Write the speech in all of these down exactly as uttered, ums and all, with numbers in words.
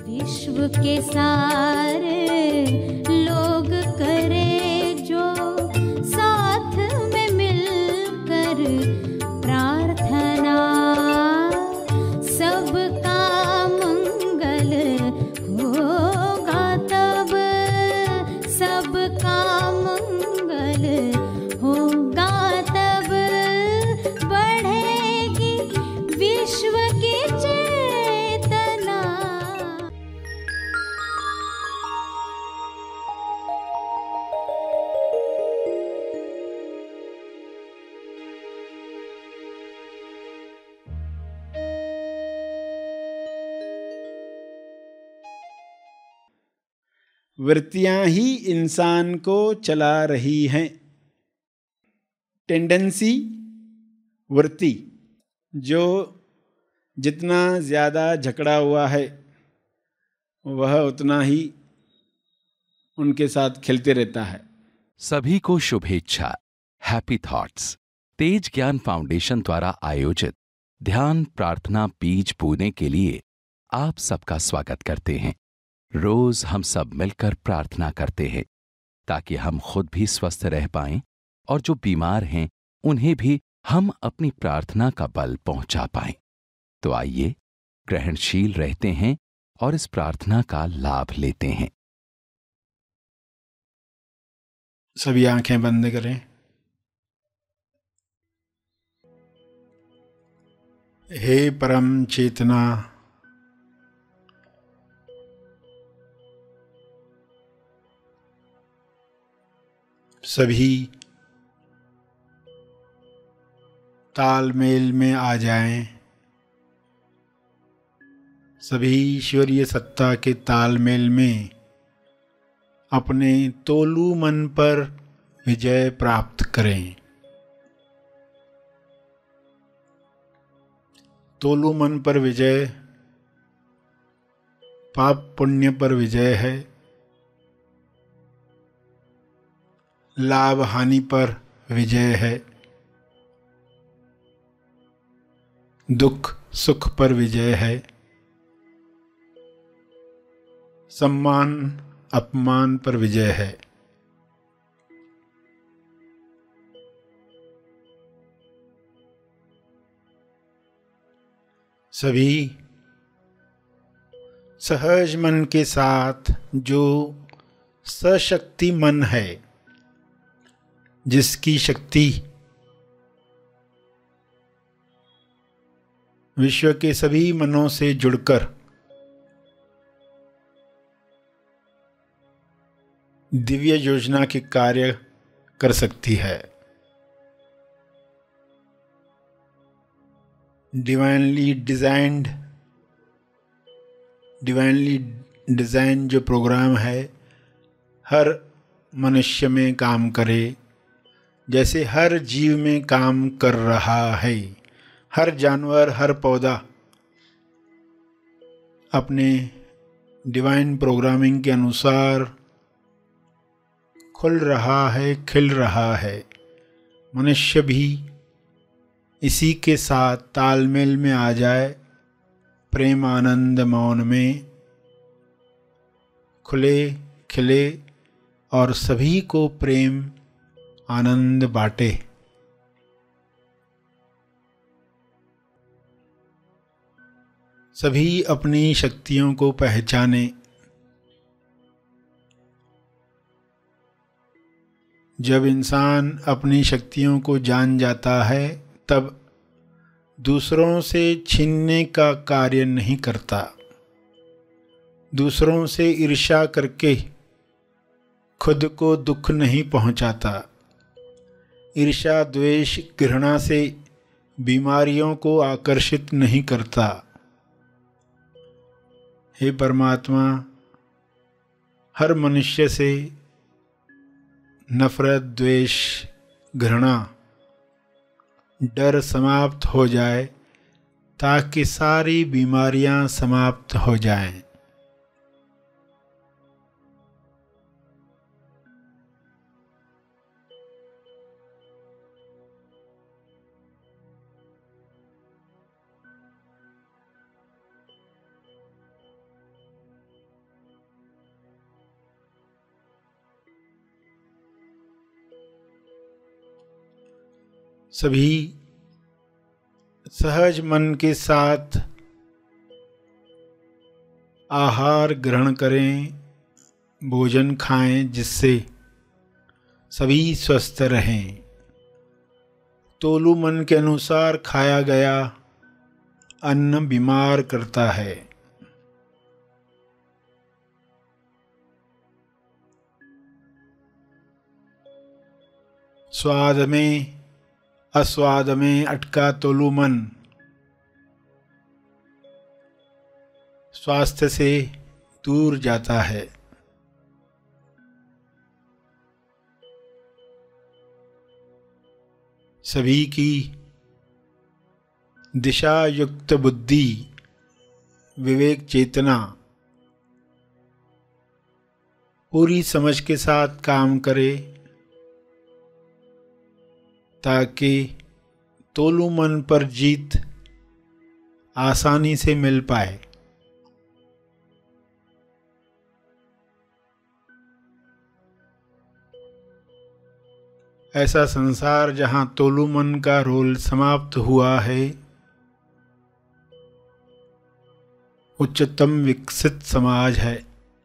विश्व के सारे लोग करे जो साथ में मिलकर प्रार्थना, सबका मंगल होगा तब, सबका मंगल होगा तब, बढ़ेगी विश्व की चेतना। वृत्तियां ही इंसान को चला रही हैं। टेंडेंसी, वृत्ति, जो जितना ज्यादा जकड़ा हुआ है वह उतना ही उनके साथ खेलते रहता है। सभी को शुभेच्छा। हैप्पी थॉट्स तेज ज्ञान फाउंडेशन द्वारा आयोजित ध्यान प्रार्थना बीज बोने के लिए आप सबका स्वागत करते हैं। रोज हम सब मिलकर प्रार्थना करते हैं ताकि हम खुद भी स्वस्थ रह पाएं और जो बीमार हैं उन्हें भी हम अपनी प्रार्थना का बल पहुंचा पाएं। तो आइए ग्रहणशील रहते हैं और इस प्रार्थना का लाभ लेते हैं। सभी आंखें बंद करें। हे परम चेतना, सभी तालमेल में आ जाएं। सभी ईश्वरीय सत्ता के तालमेल में अपने तोलू मन पर विजय प्राप्त करें। तोलू मन पर विजय पाप पुण्य पर विजय है, लाभ हानि पर विजय है, दुख सुख पर विजय है, सम्मान अपमान पर विजय है। सभी सहज मन के साथ, जो सशक्ति मन है, जिसकी शक्ति विश्व के सभी मनों से जुड़कर दिव्य योजना के कार्य कर सकती है। डिवाइनली डिजाइंड डिवाइनली डिजाइन जो प्रोग्राम है हर मनुष्य में काम करे, जैसे हर जीव में काम कर रहा है। हर जानवर, हर पौधा अपने डिवाइन प्रोग्रामिंग के अनुसार खुल रहा है, खिल रहा है। मनुष्य भी इसी के साथ तालमेल में आ जाए, प्रेम आनंद मौन में खुले खिले और सभी को प्रेम आनंद बांटे। सभी अपनी शक्तियों को पहचाने। जब इंसान अपनी शक्तियों को जान जाता है तब दूसरों से छीनने का कार्य नहीं करता, दूसरों से ईर्ष्या करके खुद को दुख नहीं पहुंचाता। ईर्ष्या द्वेष घृणा से बीमारियों को आकर्षित नहीं करता। हे परमात्मा, हर मनुष्य से नफरत, द्वेष, घृणा, डर समाप्त हो जाए ताकि सारी बीमारियां समाप्त हो जाएं। सभी सहज मन के साथ आहार ग्रहण करें, भोजन खाएं, जिससे सभी स्वस्थ रहें। तोलू मन के अनुसार खाया गया अन्न बीमार करता है। स्वाद में अस्वाद में अटका तोलू मन स्वास्थ्य से दूर जाता है। सभी की दिशा युक्त बुद्धि, विवेक चेतना पूरी समझ के साथ काम करे, ताकि तोलू मन पर जीत आसानी से मिल पाए। ऐसा संसार जहाँ तोलू मन का रोल समाप्त हुआ है, उच्चतम विकसित समाज है।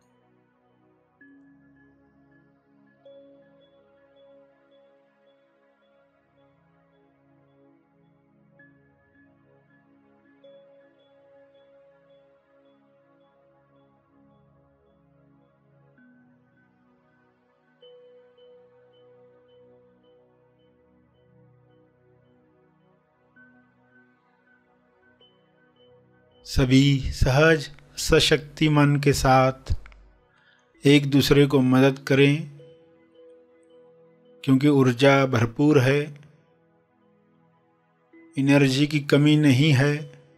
सभी सहज सशक्ति मन के साथ एक दूसरे को मदद करें, क्योंकि ऊर्जा भरपूर है, एनर्जी की कमी नहीं है।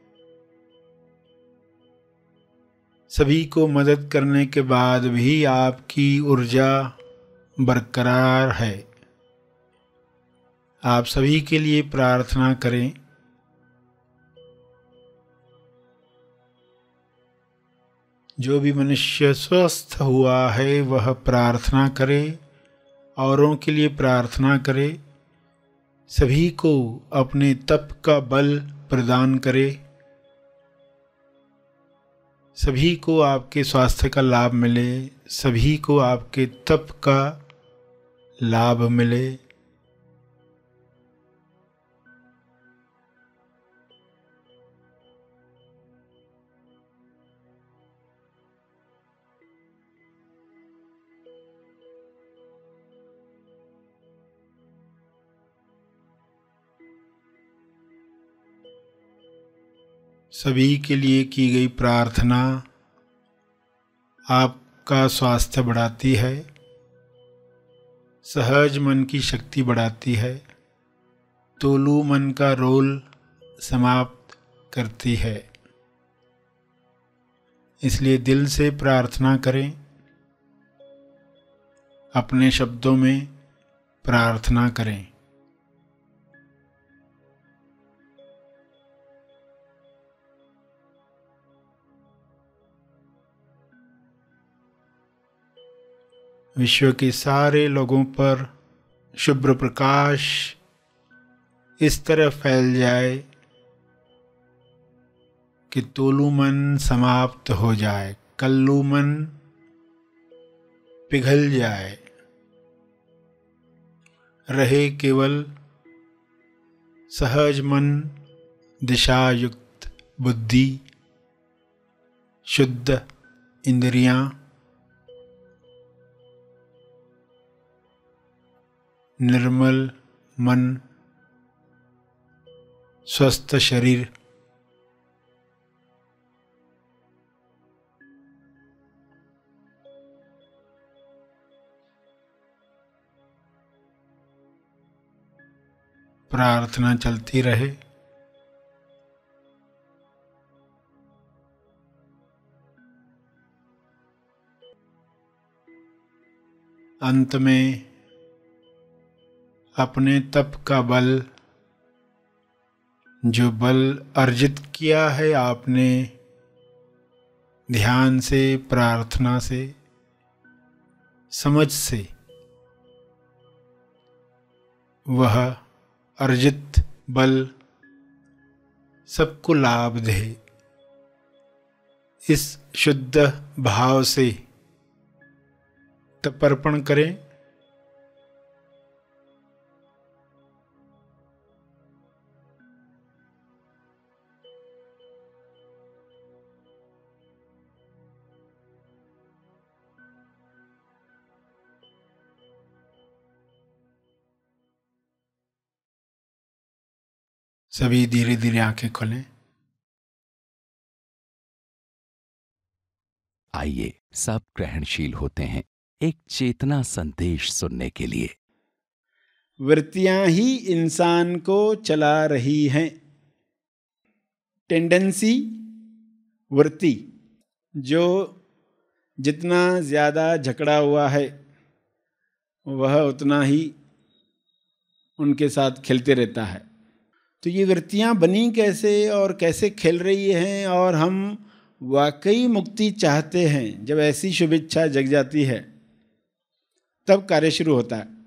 सभी को मदद करने के बाद भी आपकी ऊर्जा बरकरार है। आप सभी के लिए प्रार्थना करें। जो भी मनुष्य स्वस्थ हुआ है वह प्रार्थना करे, औरों के लिए प्रार्थना करे, सभी को अपने तप का बल प्रदान करे, सभी को आपके स्वास्थ्य का लाभ मिले, सभी को आपके तप का लाभ मिले। सभी के लिए की गई प्रार्थना आपका स्वास्थ्य बढ़ाती है, सहज मन की शक्ति बढ़ाती है, तोलू मन का रोल समाप्त करती है। इसलिए दिल से प्रार्थना करें, अपने शब्दों में प्रार्थना करें। विश्व के सारे लोगों पर शुभ्र प्रकाश इस तरह फैल जाए कि तोलू मन समाप्त हो जाए, कल्लू मन पिघल जाए, रहे केवल सहज मन, दिशायुक्त बुद्धि, शुद्ध इंद्रियां, निर्मल मन, स्वस्थ शरीर। प्रार्थना चलती रहे। अंत में अपने तप का बल, जो बल अर्जित किया है आपने ध्यान से, प्रार्थना से, समझ से, वह अर्जित बल सबको लाभ दे। इस शुद्ध भाव से तर्पण करें। सभी धीरे धीरे आंखें खोलें। आइए सब ग्रहणशील होते हैं एक चेतना संदेश सुनने के लिए। वृत्तियां ही इंसान को चला रही हैं। टेंडेंसी, वृत्ति, जो जितना ज़्यादा झगड़ा हुआ है वह उतना ही उनके साथ खेलते रहता है। तो ये वृत्तियां बनी कैसे और कैसे खेल रही हैं, और हम वाकई मुक्ति चाहते हैं जब ऐसी शुभ इच्छा जग जाती है तब कार्य शुरू होता है।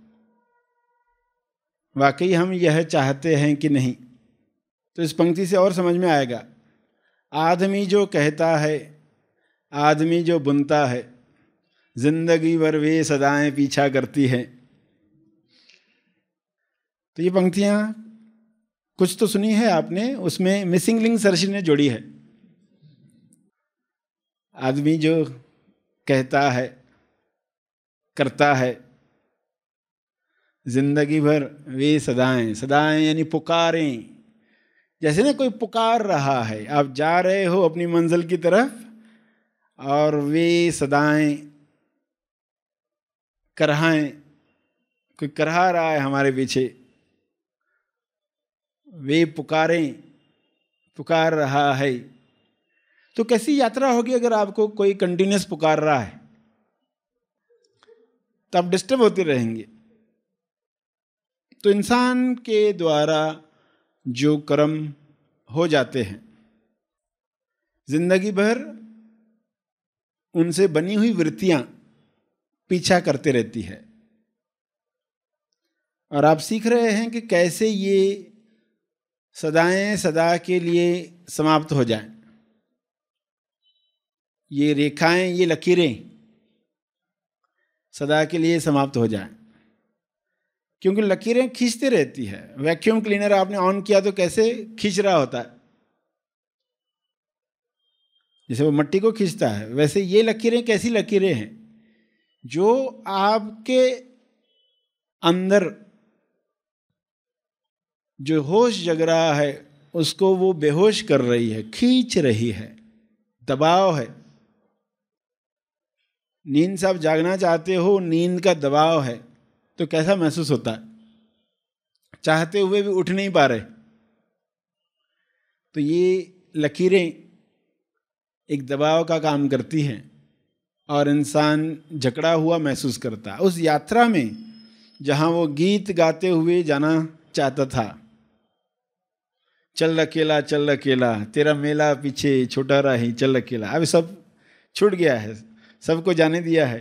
वाकई हम यह चाहते हैं कि नहीं। तो इस पंक्ति से और समझ में आएगा। आदमी जो कहता है, आदमी जो बुनता है, जिंदगी भर वे सदाएं पीछा करती हैं। तो ये पंक्तियां कुछ तो सुनी है आपने, उसमें मिसिंग लिंक सरशी ने जोड़ी है। आदमी जो कहता है, करता है, जिंदगी भर वे सदाएं, सदाएं यानी पुकारें। जैसे ना कोई पुकार रहा है, आप जा रहे हो अपनी मंजिल की तरफ और वे सदाएं करहाएं, कोई करहा रहा है हमारे पीछे, वे पुकारें, पुकार रहा है। तो कैसी यात्रा होगी अगर आपको कोई कंटिन्यूस पुकार रहा है, तो आप डिस्टर्ब होते रहेंगे। तो इंसान के द्वारा जो कर्म हो जाते हैं, जिंदगी भर उनसे बनी हुई वृत्तियां पीछा करते रहती है। और आप सीख रहे हैं कि कैसे ये सदाएं सदा के लिए समाप्त हो जाएं। ये रेखाएं, ये लकीरें सदा के लिए समाप्त हो जाएं, क्योंकि लकीरें खींचते रहती है। वैक्यूम क्लीनर आपने ऑन किया तो कैसे खींच रहा होता है, जैसे वो मट्टी को खींचता है, वैसे ये लकीरें कैसी लकीरें हैं जो आपके अंदर जो होश जग रहा है उसको वो बेहोश कर रही है, खींच रही है, दबाव है। नींद से आप जागना चाहते हो, नींद का दबाव है, तो कैसा महसूस होता है? चाहते हुए भी उठ नहीं पा रहे। तो ये लकीरें एक दबाव का काम करती हैं और इंसान जकड़ा हुआ महसूस करता है। उस यात्रा में जहाँ वो गीत गाते हुए जाना चाहता था, चल अकेला चल अकेला तेरा मेला पीछे छोटा राही चल अकेला, अब सब छूट गया है, सबको जाने दिया है।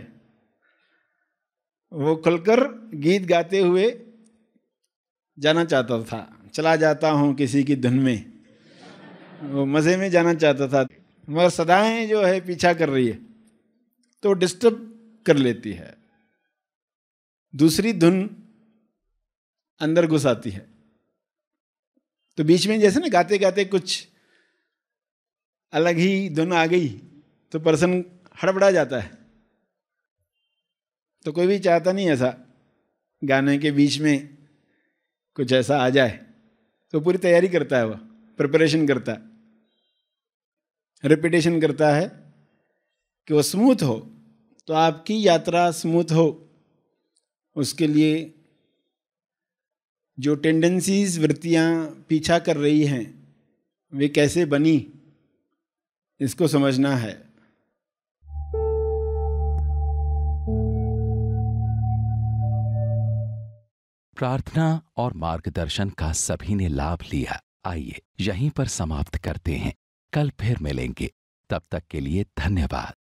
वो खुलकर गीत गाते हुए जाना चाहता था, चला जाता हूँ किसी की धुन में, वो मज़े में जाना चाहता था, मगर सदाएं जो है पीछा कर रही है तो डिस्टर्ब कर लेती है। दूसरी धुन अंदर घुस आती है, तो बीच में जैसे ना गाते गाते कुछ अलग ही धुन आ गई तो पर्सन हड़बड़ा जाता है। तो कोई भी चाहता नहीं ऐसा, गाने के बीच में कुछ ऐसा आ जाए, तो पूरी तैयारी करता है, वह प्रिपरेशन करता है, रिपीटेशन करता है कि वो स्मूथ हो। तो आपकी यात्रा स्मूथ हो, उसके लिए जो टेंडेंसीज, वृत्तियां पीछा कर रही हैं, वे कैसे बनी, इसको समझना है। प्रार्थना और मार्गदर्शन का सभी ने लाभ लिया। आइए यहीं पर समाप्त करते हैं, कल फिर मिलेंगे। तब तक के लिए धन्यवाद।